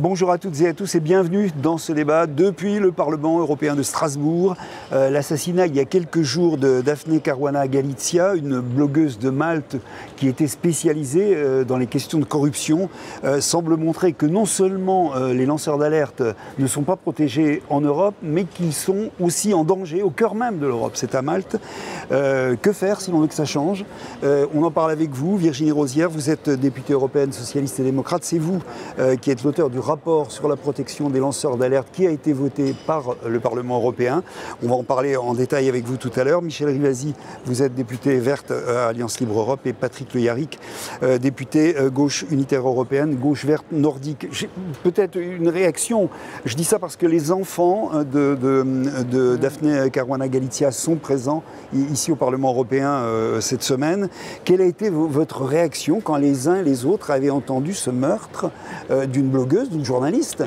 Bonjour à toutes et à tous et bienvenue dans ce débat depuis le Parlement européen de Strasbourg. L'assassinat il y a quelques jours de Daphne Caruana Galizia, une blogueuse de Malte qui était spécialisée dans les questions de corruption, semble montrer que non seulement les lanceurs d'alerte ne sont pas protégés en Europe, mais qu'ils sont aussi en danger au cœur même de l'Europe. C'est à Malte. Que faire si l'on veut que ça change? On en parle avec vous, Virginie Rosière, vous êtes députée européenne socialiste et démocrate. C'est vous qui êtes l'auteur du rapport sur la protection des lanceurs d'alerte qui a été voté par le Parlement européen. On va en parler en détail avec vous tout à l'heure. Michel Rivasi, vous êtes député verte à Alliance Libre Europe, et Patrick Le Yarrick, député gauche unitaire européenne, gauche verte nordique. Peut-être une réaction, je dis ça parce que les enfants de Daphne Caruana Galizia sont présents ici au Parlement européen cette semaine. Quelle a été votre réaction quand les uns et les autres avaient entendu ce meurtre d'une blogueuse, d'une journaliste,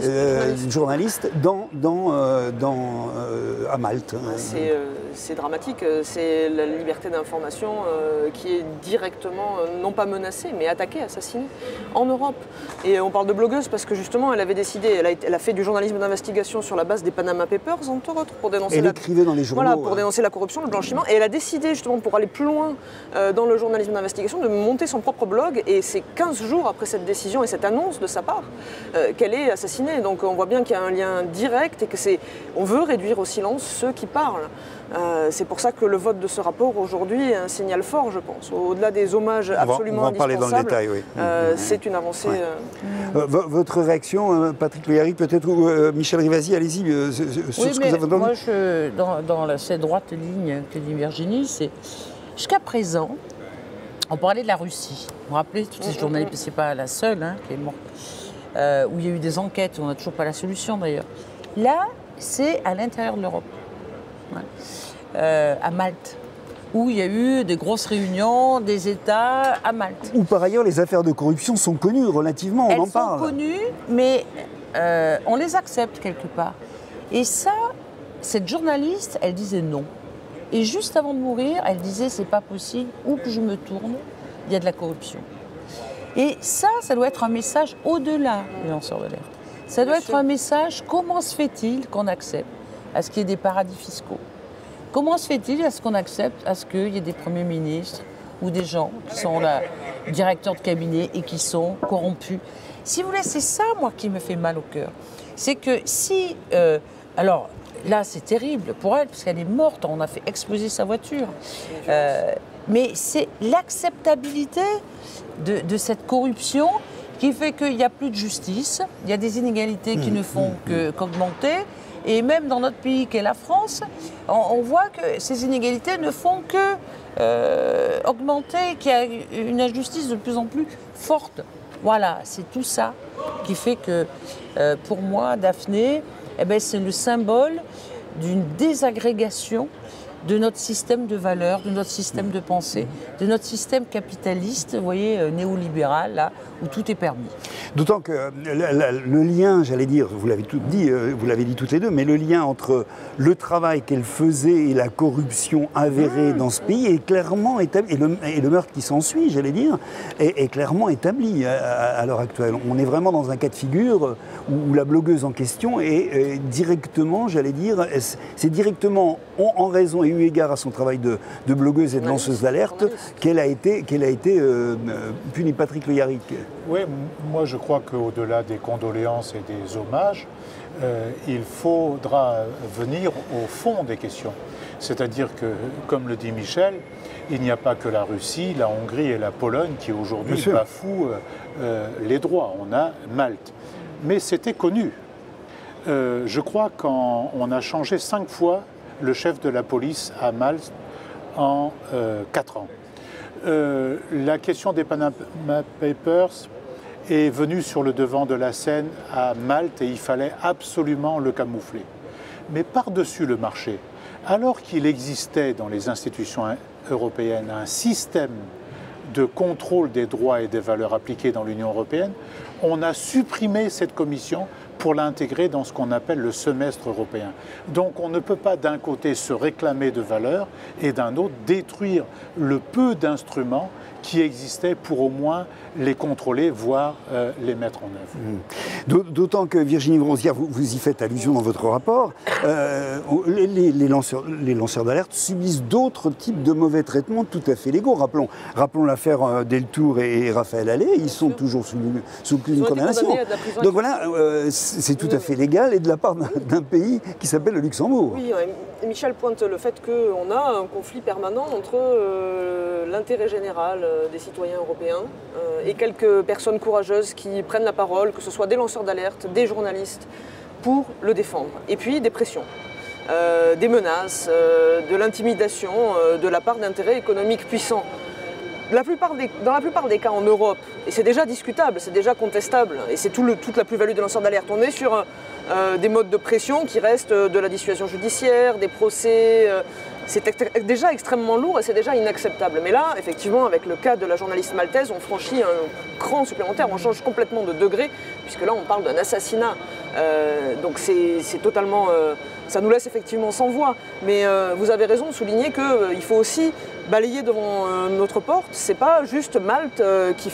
à Malte? C'est dramatique, c'est la liberté d'information qui est directement, non pas menacée, mais attaquée, assassinée en Europe. Et on parle de blogueuse parce que justement, elle avait décidé, elle a fait du journalisme d'investigation sur la base des Panama Papers, entre autres, pour dénoncer écrivait dans les journaux, voilà, pour dénoncer la corruption, le blanchiment. Et elle a décidé, justement, pour aller plus loin dans le journalisme d'investigation, de monter son propre blog. Et c'est 15 jours après cette décision et cette annonce de sa part qu'elle est assassinée. Donc on voit bien qu'il y a un lien direct et que on veut réduire au silence ceux qui parlent. C'est pour ça que le vote de ce rapport aujourd'hui est un signal fort, je pense. Au-delà des hommages absolument indispensables, dans le détail, oui. C'est une avancée. Ouais. Votre réaction, Patrick Le Yarrick, peut-être, ou Michel Rivasi, allez-y, sur ce que vous avez entendu. Moi, dans cette droite ligne que dit Virginie, c'est jusqu'à présent, on parlait de la Russie. Vous vous rappelez, toutes ces journalistes, c'est pas la seule qui est morte, où il y a eu des enquêtes, on n'a toujours pas la solution d'ailleurs. Là, c'est à l'intérieur de l'Europe. À Malte, où il y a eu des grosses réunions des États à Malte. Où par ailleurs les affaires de corruption sont connues relativement, on en parle. Elles sont connues, mais on les accepte quelque part. Et ça, cette journaliste, elle disait non. Et juste avant de mourir, elle disait c'est pas possible, où que je me tourne, il y a de la corruption. Et ça doit être un message au-delà des lanceurs d'alerte. Ça doit être un message, comment se fait-il qu'on accepte à ce qu'il y ait des paradis fiscaux? Comment se fait-il à ce qu'on accepte à ce qu'il y ait des premiers ministres ou des gens qui sont là, directeurs de cabinet et qui sont corrompus? Si vous voulez, c'est ça, moi, qui me fait mal au cœur. C'est que si... alors, là, c'est terrible pour elle, parce qu'elle est morte, on a fait exploser sa voiture. Mais c'est l'acceptabilité de cette corruption qui fait qu'il n'y a plus de justice, il y a des inégalités qui ne font qu'augmenter. Et même dans notre pays qu'est la France, on voit que ces inégalités ne font que augmenter, qu'il y a une injustice de plus en plus forte. Voilà, c'est tout ça qui fait que, pour moi, Daphné, c'est le symbole d'une désagrégation de notre système de valeurs, de notre système de pensée, de notre système capitaliste, vous voyez, néolibéral, là, où tout est permis. D'autant que le lien, j'allais dire, vous l'avez dit toutes les deux, mais le lien entre le travail qu'elle faisait et la corruption avérée dans ce pays est clairement établi, et le meurtre qui s'ensuit, j'allais dire, est clairement établi à l'heure actuelle. On est vraiment dans un cas de figure où la blogueuse en question est directement, j'allais dire, c'est directement en raison et eu égard à son travail de blogueuse et de lanceuse d'alerte qu'elle a été punie. Patrick Le Yarrick. Oui, moi je crois qu'au-delà des condoléances et des hommages, il faudra venir au fond des questions. C'est-à-dire que, comme le dit Michel, il n'y a pas que la Russie, la Hongrie et la Pologne qui aujourd'hui bafouent les droits. On a Malte. Mais c'était connu. Je crois qu'on a changé 5 fois le chef de la police à Malte en 4 ans. La question des Panama Papers est venue sur le devant de la scène à Malte et il fallait absolument le camoufler. Mais par-dessus le marché, alors qu'il existait dans les institutions européennes un système de contrôle des droits et des valeurs appliquées dans l'Union européenne, on a supprimé cette commission pour l'intégrer dans ce qu'on appelle le semestre européen. Donc on ne peut pas d'un côté se réclamer de valeurs et d'un autre détruire le peu d'instruments qui existaient pour au moins les contrôler, voire les mettre en œuvre. D'autant que Virginie Rosière, vous y faites allusion dans votre rapport, les lanceurs d'alerte subissent d'autres types de mauvais traitements tout à fait légaux. Rappelons l'affaire Deltour et Raphaël Allais, ils sont toujours sous une condamnation. Donc voilà, c'est tout à fait légal et de la part d'un pays qui s'appelle le Luxembourg. Oui, Michel pointe le fait qu'on a un conflit permanent entre l'intérêt général des citoyens européens et quelques personnes courageuses qui prennent la parole, que ce soit des lanceurs d'alerte, des journalistes, pour le défendre. Et puis des pressions, des menaces, de l'intimidation de la part d'intérêts économiques puissants. Dans la plupart des cas en Europe, et c'est déjà discutable, c'est déjà contestable, et c'est toute la plus-value des lanceurs d'alerte, on est sur des modes de pression qui restent de la dissuasion judiciaire, des procès, c'est déjà extrêmement lourd et c'est déjà inacceptable. Mais là, effectivement, avec le cas de la journaliste maltaise, on franchit un cran supplémentaire, on change complètement de degré, puisque là on parle d'un assassinat. Donc c'est totalement... ça nous laisse effectivement sans voix. Mais vous avez raison de souligner qu'il faut aussi balayer devant notre porte. C'est pas juste Malte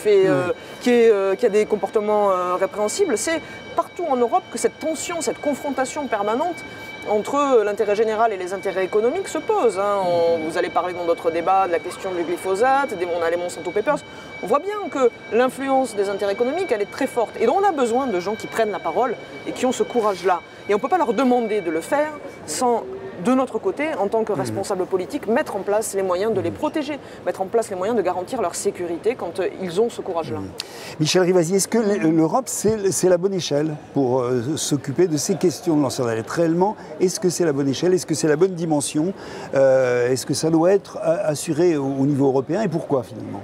qui a des comportements répréhensibles, c'est partout en Europe que cette tension, cette confrontation permanente entre l'intérêt général et les intérêts économiques se pose. Vous allez parler dans d'autres débats de la question du glyphosate, on a les Monsanto Papers. On voit bien que l'influence des intérêts économiques, elle est très forte. Et donc on a besoin de gens qui prennent la parole et qui ont ce courage-là. Et on ne peut pas leur demander de le faire sans, de notre côté, en tant que responsable politique, mettre en place les moyens de les protéger, mettre en place les moyens de garantir leur sécurité quand ils ont ce courage-là. Michel Rivasi, est-ce que l'Europe, c'est la bonne échelle pour s'occuper de ces questions de lanceurs d'alerte? Réellement, est-ce que c'est la bonne échelle? Est-ce que c'est la bonne dimension? Est-ce que ça doit être assuré au niveau européen? Et pourquoi, finalement?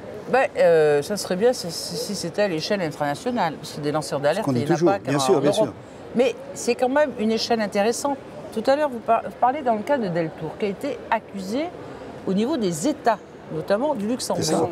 Ça serait bien si c'était à l'échelle internationale, parce que des lanceurs d'alerte, il n'y en a pas qu'en Europe. Mais c'est quand même une échelle intéressante. Tout à l'heure, vous parlez dans le cas de Deltour, qui a été accusé au niveau des États, notamment du Luxembourg.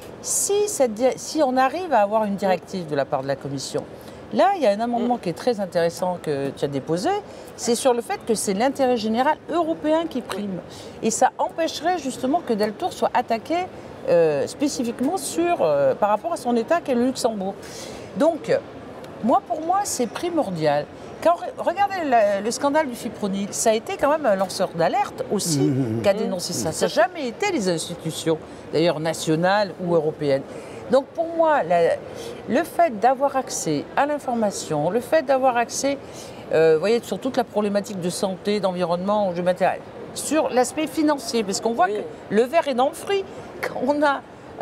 Si on arrive à avoir une directive de la part de la Commission, là, il y a un amendement qui est très intéressant que tu as déposé, c'est sur le fait que c'est l'intérêt général européen qui prime. Et ça empêcherait justement que Deltour soit attaqué spécifiquement par rapport à son État qu'est le Luxembourg. Donc, pour moi, c'est primordial. Regardez le scandale du fipronil, ça a été quand même un lanceur d'alerte aussi qui a dénoncé ça. Ça n'a jamais été les institutions, d'ailleurs nationales ou européennes. Donc pour moi, le fait d'avoir accès à l'information, le fait d'avoir accès, vous voyez, sur toute la problématique de santé, d'environnement, de matériel, sur l'aspect financier, parce qu'on voit que le verre est dans le fruit. Quand on a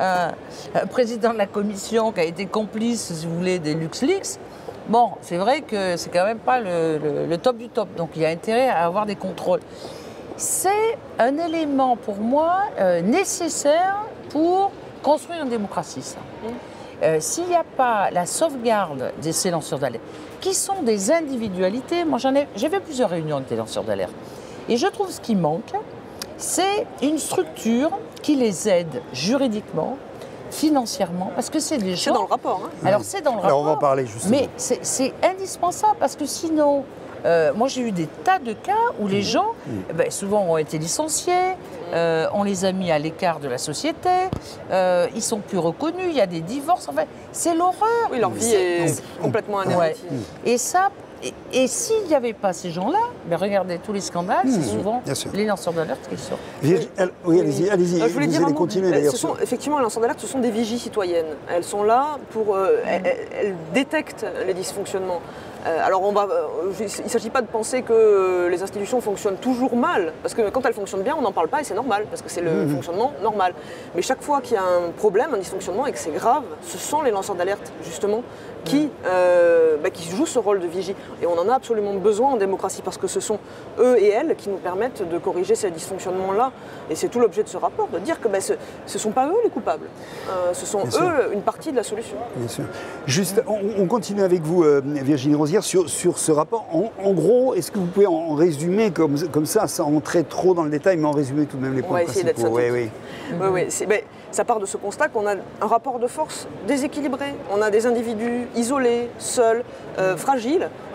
un président de la commission qui a été complice, si vous voulez, des LuxLeaks, bon, c'est vrai que c'est quand même pas le top du top, donc il y a intérêt à avoir des contrôles. C'est un élément pour moi nécessaire pour construire une démocratie, ça. S'il n'y a pas la sauvegarde de ces lanceurs d'alerte, qui sont des individualités, moi j'ai fait plusieurs réunions avec des lanceurs d'alerte, et je trouve ce qui manque, c'est une structure qui les aide juridiquement, financièrement, parce que c'est des gens... C'est dans le rapport. Alors c'est dans le rapport. Alors on va en parler justement. Mais c'est indispensable parce que sinon, moi j'ai eu des tas de cas où les gens, souvent ont été licenciés, on les a mis à l'écart de la société, ils sont plus reconnus, il y a des divorces, enfin, c'est l'horreur. Oui, leur vie est complètement anéantie. Et ça... Et s'il n'y avait pas ces gens-là, regardez tous les scandales, c'est souvent les lanceurs d'alerte qui sortent. Oui, allez-y, je voulais dire allez continuer d'ailleurs. Effectivement, les lanceurs d'alerte, ce sont des vigies citoyennes. Elles sont là pour... elles détectent les dysfonctionnements. Alors il ne s'agit pas de penser que les institutions fonctionnent toujours mal, parce que quand elles fonctionnent bien, on n'en parle pas et c'est normal, parce que c'est le fonctionnement normal. Mais chaque fois qu'il y a un problème, un dysfonctionnement et que c'est grave, ce sont les lanceurs d'alerte, justement, qui jouent ce rôle de vigie. Et on en a absolument besoin en démocratie, parce que ce sont eux et elles qui nous permettent de corriger ces dysfonctionnements-là. Et c'est tout l'objet de ce rapport, de dire que ce ne sont pas eux les coupables, ce sont eux une partie de la solution. Bien sûr. Juste, on continue avec vous, Virginie Rosière, sur ce rapport. En gros, est-ce que vous pouvez en résumer comme ça, sans entrer trop dans le détail, mais en résumer tout de même les points principaux? On va essayer d'être synthétique. Ça part de ce constat qu'on a un rapport de force déséquilibré. On a des individus isolés, seuls, fragiles,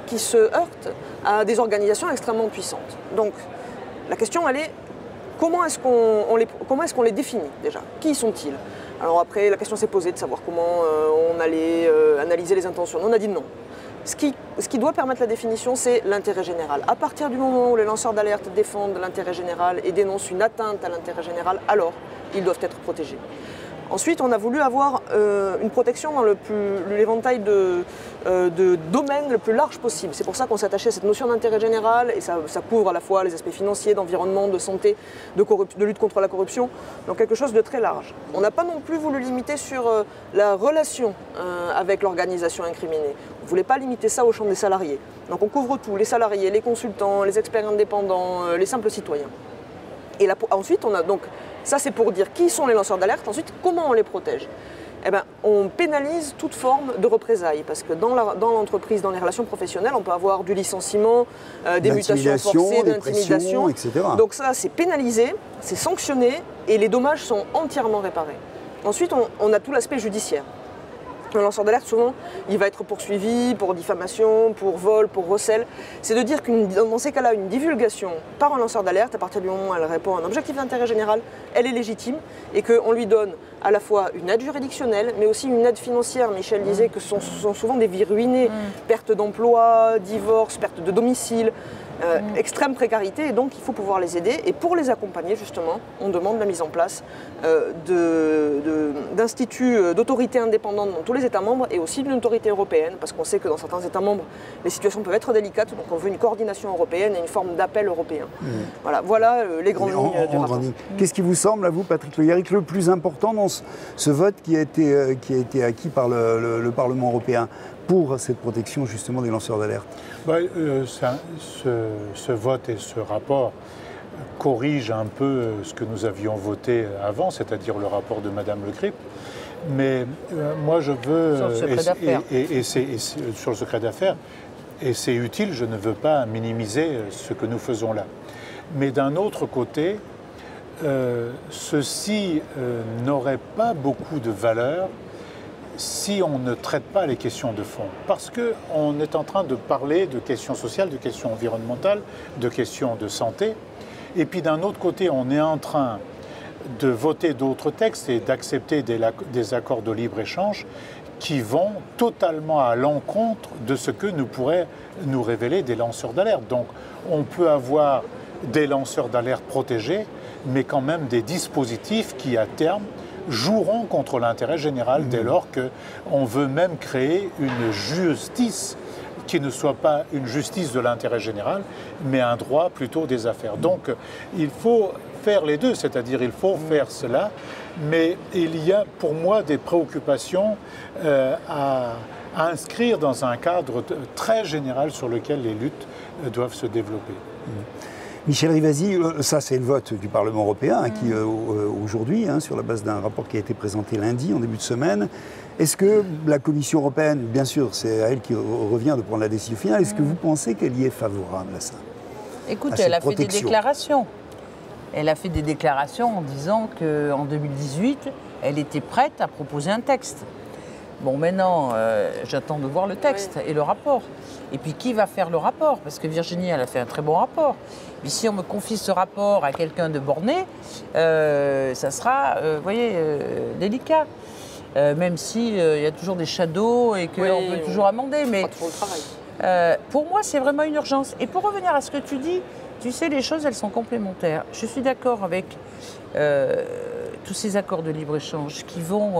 qui se heurtent à des organisations extrêmement puissantes. Donc la question, elle est comment est-ce qu'on les définit déjà? Qui sont-ils? Alors après, la question s'est posée de savoir comment on allait analyser les intentions. Nous, on a dit non. Ce qui doit permettre la définition, c'est l'intérêt général. À partir du moment où les lanceurs d'alerte défendent l'intérêt général et dénoncent une atteinte à l'intérêt général, alors ils doivent être protégés. Ensuite, on a voulu avoir une protection dans l'éventail de domaines le plus large possible. C'est pour ça qu'on s'est attaché à cette notion d'intérêt général, et ça couvre à la fois les aspects financiers, d'environnement, de santé, de lutte contre la corruption, donc quelque chose de très large. On n'a pas non plus voulu limiter sur la relation avec l'organisation incriminée. On ne voulait pas limiter ça au champ des salariés. Donc on couvre tout, les salariés, les consultants, les experts indépendants, les simples citoyens. Et ensuite, on a donc, ça c'est pour dire qui sont les lanceurs d'alerte, ensuite comment on les protège. Eh bien, on pénalise toute forme de représailles, parce que dans l'entreprise, dans les relations professionnelles, on peut avoir du licenciement, des mutations forcées, d'intimidation, etc. Donc ça, c'est pénalisé, c'est sanctionné, et les dommages sont entièrement réparés. Ensuite, on a tout l'aspect judiciaire. Un lanceur d'alerte, souvent, il va être poursuivi pour diffamation, pour vol, pour recel. C'est de dire que dans ces cas-là, une divulgation par un lanceur d'alerte, à partir du moment où elle répond à un objectif d'intérêt général, elle est légitime et qu'on lui donne à la fois une aide juridictionnelle, mais aussi une aide financière. Michel disait que ce sont souvent des vies ruinées, perte d'emploi, divorce, perte de domicile. Extrême précarité, et donc il faut pouvoir les aider. Et pour les accompagner, justement, on demande la mise en place d'instituts d'autorité indépendante dans tous les États membres et aussi d'une autorité européenne, parce qu'on sait que dans certains États membres, les situations peuvent être délicates, donc on veut une coordination européenne et une forme d'appel européen. Voilà les grandes lignes du rapport. Qu'est-ce qui vous semble, à vous, Patrick Le Yarrick, le plus important dans ce vote qui a été acquis par le Parlement européen pour cette protection justement des lanceurs d'alerte? Ce vote et ce rapport corrigent un peu ce que nous avions voté avant, c'est-à-dire le rapport de Madame Le Grip. Mais moi je veux... Sur le secret d'affaires. Sur le secret d'affaires, et c'est utile, je ne veux pas minimiser ce que nous faisons là. Mais d'un autre côté, ceci n'aurait pas beaucoup de valeur si on ne traite pas les questions de fond. Parce qu'on est en train de parler de questions sociales, de questions environnementales, de questions de santé. Et puis d'un autre côté, on est en train de voter d'autres textes et d'accepter des accords de libre-échange qui vont totalement à l'encontre de ce que nous pourraient nous révéler des lanceurs d'alerte. Donc on peut avoir des lanceurs d'alerte protégés, mais quand même des dispositifs qui, à terme, joueront contre l'intérêt général dès lors qu'on veut même créer une justice qui ne soit pas une justice de l'intérêt général, mais un droit plutôt des affaires. Donc il faut faire les deux, c'est-à-dire il faut faire cela, mais il y a pour moi des préoccupations à inscrire dans un cadre très général sur lequel les luttes doivent se développer. Michel Rivasi, ça c'est le vote du Parlement européen qui aujourd'hui, sur la base d'un rapport qui a été présenté lundi, en début de semaine. Est-ce que la Commission européenne, bien sûr c'est à elle qui revient de prendre la décision finale, est-ce que vous pensez qu'elle y est favorable à ça? Écoute, elle a fait des déclarations. Elle a fait des déclarations en disant qu'en 2018, elle était prête à proposer un texte. Bon, maintenant, j'attends de voir le texte et le rapport. Et puis, qui va faire le rapport? Parce que Virginie, elle a fait un très bon rapport. Mais si on me confie ce rapport à quelqu'un de borné, ça sera, vous voyez, délicat. Même s'il y a toujours des shadows et qu'on peut toujours amender. Mais pour moi, c'est vraiment une urgence. Et pour revenir à ce que tu dis, tu sais, les choses, elles sont complémentaires. Je suis d'accord avec tous ces accords de libre-échange qui vont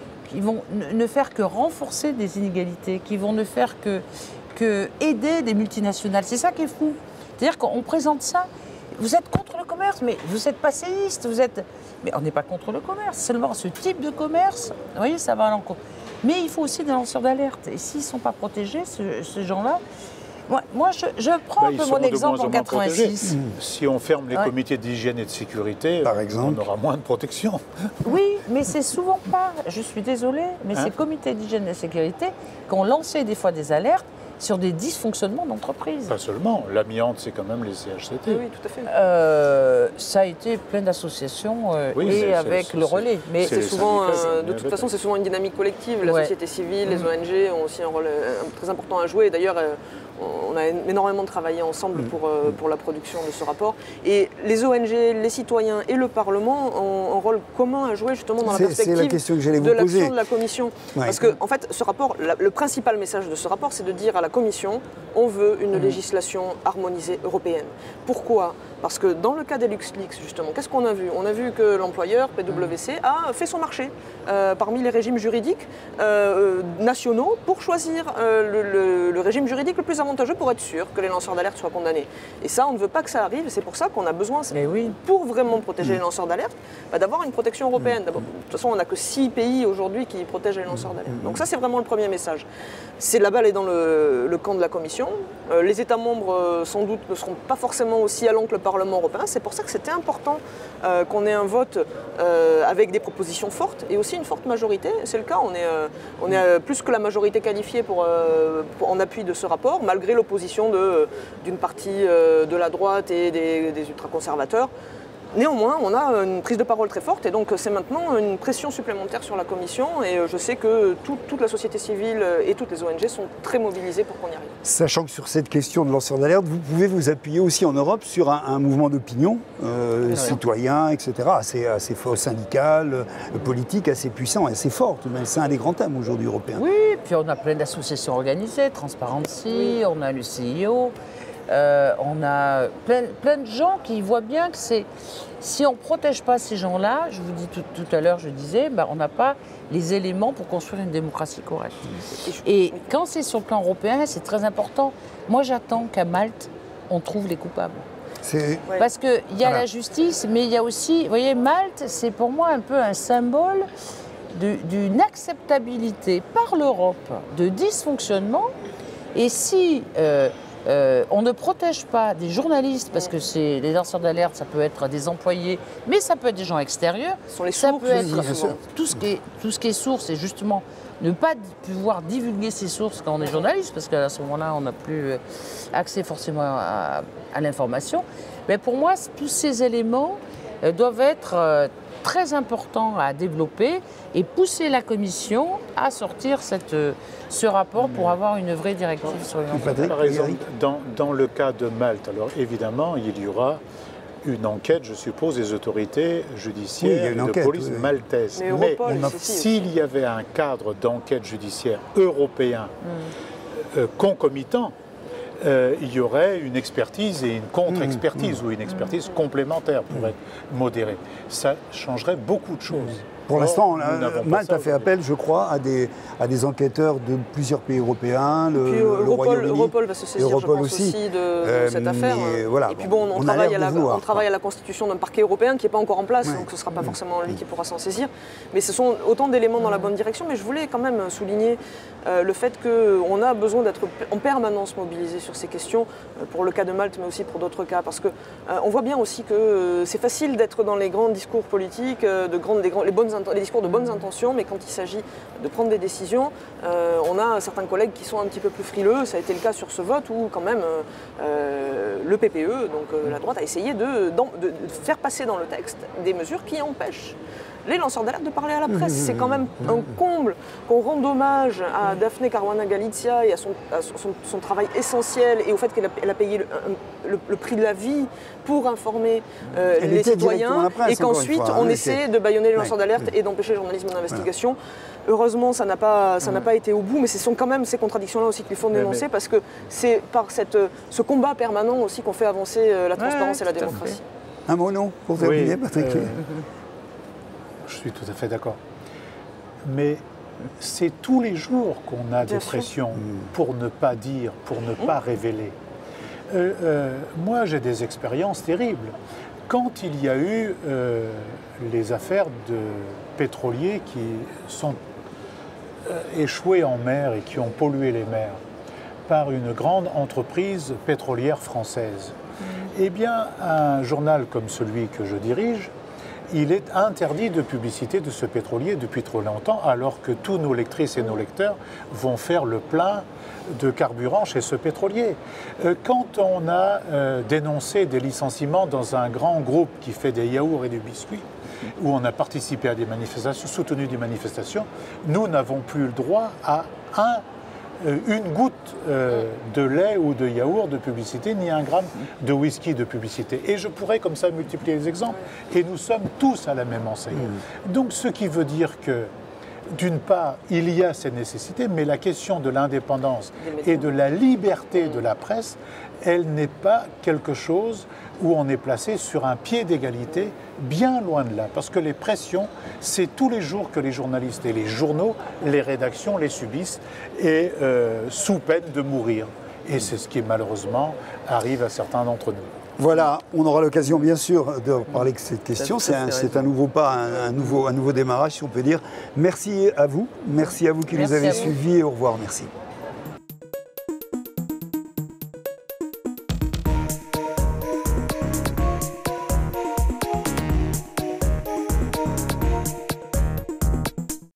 ne faire que renforcer des inégalités, qui vont ne faire que aider des multinationales. C'est ça qui est fou. C'est-à-dire qu'on présente ça, vous êtes contre le commerce, mais vous êtes passéiste, mais on n'est pas contre le commerce, seulement ce type de commerce, vous voyez, ça va à l'encontre. Mais il faut aussi des lanceurs d'alerte. Et s'ils ne sont pas protégés, ces gens-là, moi, je prends un peu mon exemple en 86. Si on ferme les comités d'hygiène et de sécurité, par exemple, on aura moins de protection. Oui, mais c'est souvent pas, je suis désolée, mais ces comités d'hygiène et de sécurité qui ont lancé des fois des alertes sur des dysfonctionnements d'entreprise. Pas seulement, l'amiante, c'est quand même les CHCT. Oui, tout à fait. Ça a été plein d'associations et avec le relais. Mais c'est souvent, de toute façon, c'est souvent une dynamique collective. La société civile, les ONG ont aussi un rôle très important à jouer. D'ailleurs, on a énormément travaillé ensemble pour la production de ce rapport. Et les ONG, les citoyens et le Parlement ont un rôle commun à jouer justement dans la perspective de l'action de la Commission. Ouais. Parce que, en fait, ce rapport, le principal message de ce rapport, c'est de dire à la Commission, on veut une législation harmonisée européenne. Pourquoi ? Parce que dans le cas des LuxLeaks, justement, qu'est-ce qu'on a vu ? On a vu que l'employeur, PwC, a fait son marché parmi les régimes juridiques nationaux pour choisir le régime juridique le plus avantageux pour être sûr que les lanceurs d'alerte soient condamnés. Et ça, on ne veut pas que ça arrive, et c'est pour ça qu'on a besoin, pour vraiment protéger les lanceurs d'alerte, d'avoir une protection européenne. De toute façon, on n'a que 6 pays aujourd'hui qui protègent les lanceurs d'alerte. Donc ça, c'est vraiment le premier message. C'est la balle est dans le camp de la Commission. Les États membres, sans doute, ne seront pas forcément aussi allants que le Parlement européen. C'est pour ça que c'était important qu'on ait un vote avec des propositions fortes et aussi une forte majorité. C'est le cas, on est plus que la majorité qualifiée en appui de ce rapport, malgré l'opposition d'une partie de la droite et des ultraconservateurs. Néanmoins, on a une prise de parole très forte et donc c'est maintenant une pression supplémentaire sur la Commission et je sais que toute la société civile et toutes les ONG sont très mobilisées pour qu'on y arrive. Sachant que sur cette question de lanceurs d'alerte, vous pouvez vous appuyer aussi en Europe sur un mouvement d'opinion citoyen, etc., assez fort, syndical, politique, assez puissant, assez fort. C'est un des grands thèmes aujourd'hui européens. Oui, puis on a plein d'associations organisées, Transparency, on a le CIO. On a plein de gens qui voient bien que si on ne protège pas ces gens-là, je vous dis tout à l'heure, je disais, on n'a pas les éléments pour construire une démocratie correcte. Et quand c'est sur le plan européen, c'est très important. Moi, j'attends qu'à Malte, on trouve les coupables. Parce qu'il y a la justice, mais il y a aussi, vous voyez, Malte, c'est pour moi un peu un symbole d'une acceptabilité par l'Europe de dysfonctionnement. Et si on ne protège pas des journalistes, parce que les lanceurs d'alerte, ça peut être des employés, mais ça peut être des gens extérieurs. Ça peut être tout ce qui est source, et justement ne pas pouvoir divulguer ses sources quand on est journaliste, parce qu'à ce moment-là, on n'a plus accès forcément à l'information. Mais pour moi, tous ces éléments doivent être très importants à développer et pousser la Commission à sortir ce rapport pour avoir une vraie directive sur les lanceurs. Par exemple, dans le cas de Malte, alors évidemment, il y aura une enquête, je suppose, des autorités judiciaires et de police maltaises. Mais s'il y avait un cadre d'enquête judiciaire européen concomitant, il y aurait une expertise et une contre-expertise ou une expertise complémentaire pour être modérée. Ça changerait beaucoup de choses. Pour l'instant, Malte a fait appel, je crois, à des enquêteurs de plusieurs pays européens, le Royaume-Uni. Europol va se saisir, je pense, aussi de cette affaire. Voilà, et puis bon, on travaille à la constitution d'un parquet européen qui n'est pas encore en place, donc ce ne sera pas forcément lui qui pourra s'en saisir. Mais ce sont autant d'éléments dans la bonne direction. Mais je voulais quand même souligner le fait qu'on a besoin d'être en permanence mobilisé sur ces questions, pour le cas de Malte, mais aussi pour d'autres cas. Parce qu'on voit bien aussi que c'est facile d'être dans les grands discours politiques, les discours de bonnes intentions, mais quand il s'agit de prendre des décisions, on a certains collègues qui sont un petit peu plus frileux. Ça a été le cas sur ce vote où quand même le PPE, donc la droite, a essayé de faire passer dans le texte des mesures qui empêchent les lanceurs d'alerte de parler à la presse. C'est quand même un comble qu'on rende hommage à Daphne Caruana Galizia et à son travail essentiel et au fait qu'elle a payé le prix de la vie pour informer les citoyens et qu'ensuite on essaie de bâillonner les lanceurs d'alerte et d'empêcher le journalisme d'investigation. Heureusement, ça n'a pas été au bout, mais ce sont quand même ces contradictions-là aussi qu'il faut dénoncer parce que c'est par ce combat permanent aussi qu'on fait avancer la transparence et la démocratie. Un mot, non, pour terminer, Patrick. Je suis tout à fait d'accord. Mais c'est tous les jours qu'on a des pressions pour ne pas dire, pour ne pas révéler. Moi, j'ai des expériences terribles. Quand il y a eu les affaires de pétroliers qui sont échoués en mer et qui ont pollué les mers par une grande entreprise pétrolière française, eh bien, un journal comme celui que je dirige, il est interdit de publicité de ce pétrolier depuis trop longtemps, alors que tous nos lectrices et nos lecteurs vont faire le plein de carburant chez ce pétrolier. Quand on a dénoncé des licenciements dans un grand groupe qui fait des yaourts et des biscuits, où on a participé à des manifestations, soutenu des manifestations, nous n'avons plus le droit à un une goutte de lait ou de yaourt de publicité, ni un gramme de whisky de publicité. Et je pourrais comme ça multiplier les exemples. Et nous sommes tous à la même enseigne. Donc ce qui veut dire que, d'une part, il y a ces nécessités, mais la question de l'indépendance et de la liberté de la presse, elle n'est pas quelque chose où on est placé sur un pied d'égalité, bien loin de là. Parce que les pressions, c'est tous les jours que les journalistes et les journaux, les rédactions les subissent, et sous peine de mourir. Et c'est ce qui malheureusement arrive à certains d'entre nous. Voilà, on aura l'occasion bien sûr de parler de cette question. C'est un nouveau pas, un nouveau démarrage si on peut dire. Merci à vous qui nous avez suivis et au revoir, merci.